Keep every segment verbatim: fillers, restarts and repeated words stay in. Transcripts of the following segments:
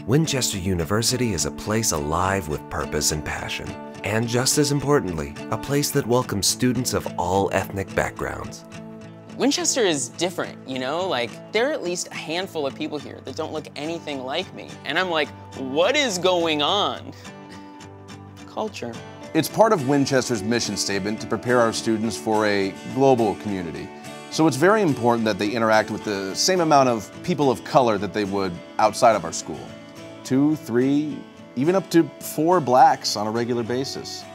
Winchester University is a place alive with purpose and passion. And just as importantly, a place that welcomes students of all ethnic backgrounds. Winchester is different, you know? Like, there are at least a handful of people here that don't look anything like me. And I'm like, what is going on? Culture. It's part of Winchester's mission statement to prepare our students for a global community. So it's very important that they interact with the same amount of people of color that they would outside of our school. Two, three, even up to four blacks on a regular basis.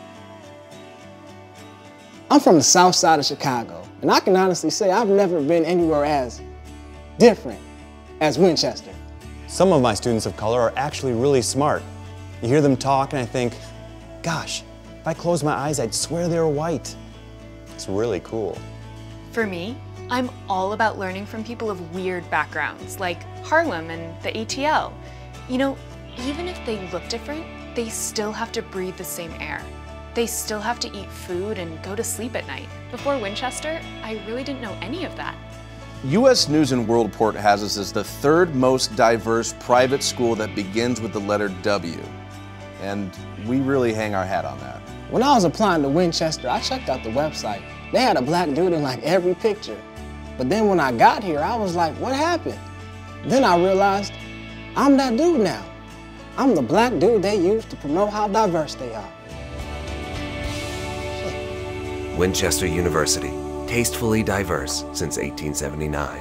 I'm from the south side of Chicago, and I can honestly say I've never been anywhere as different as Winchester. Some of my students of color are actually really smart. You hear them talk and I think, gosh, if I closed my eyes, I'd swear they were white. It's really cool. For me, I'm all about learning from people of weird backgrounds, like Harlem and the A T L. You know, even if they look different, they still have to breathe the same air. They still have to eat food and go to sleep at night. Before Winchester, I really didn't know any of that. U S News and World Report has us as the third most diverse private school that begins with the letter W. And we really hang our hat on that. When I was applying to Winchester, I checked out the website. They had a black dude in like every picture. But then when I got here, I was like, what happened? Then I realized I'm that dude now. I'm the black dude they use to promote how diverse they are. Winchester University, tastefully diverse since eighteen seventy-nine.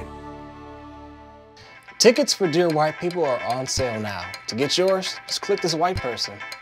Tickets for Dear White People are on sale now. To get yours, just click this white person.